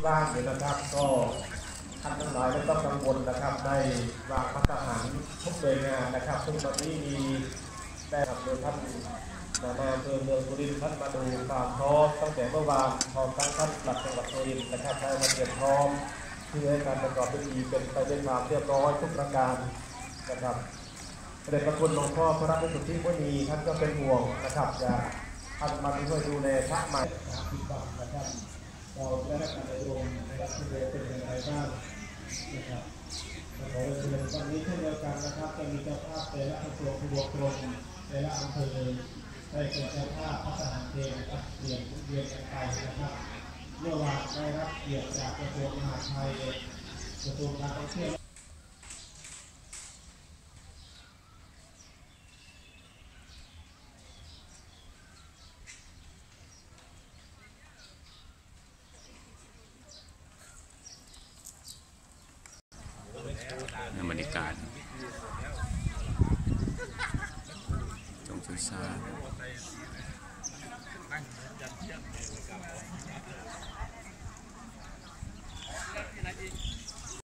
บ้างเลยนะครับก็ท่านทั้งหลายไม่ต้องกังวลนะครับได้วางมาตรฐานทุกหน่วยงานนะครับซึ่งตอนนี้มีได้รับโดยท่านนายอำเภอเมืองสุรินทร์ท่านมาดูความพร้อมตั้งแต่เมื่อวานพร้อมทั้งท่านหลักจังหวัดสุรินทร์นะครับได้มาเตรียมพร้อมเพื่อให้การประกอบพิธีเป็นไปด้วยความเรียบร้อยทุกประการนะครับเสด็จพระคุณหลวงพ่อพระราชสุทธิมุนีท่านก็เป็นห่วงนะครับจะท่านมาช่วยดูแลพระใหม่นะครับเราได้รับการอบรมนะครับที่เป็นอย่างไรบ้างนะครับขอเชิญวันนี้เช่นเดียวกันนะครับจะมีเจ้าภาพแต่ละกระทรวงทบวงกรมแต่ละอำเภอได้เป็นเจ้าภาพพระทหารเพลนะครับเปลี่ยนกันไปนะครับเมื่อวานได้รับเกียรติจากกระทรวงมหาดไทยกระทรวงการท่องเที่ยวบรรยากาศตรงสุสาน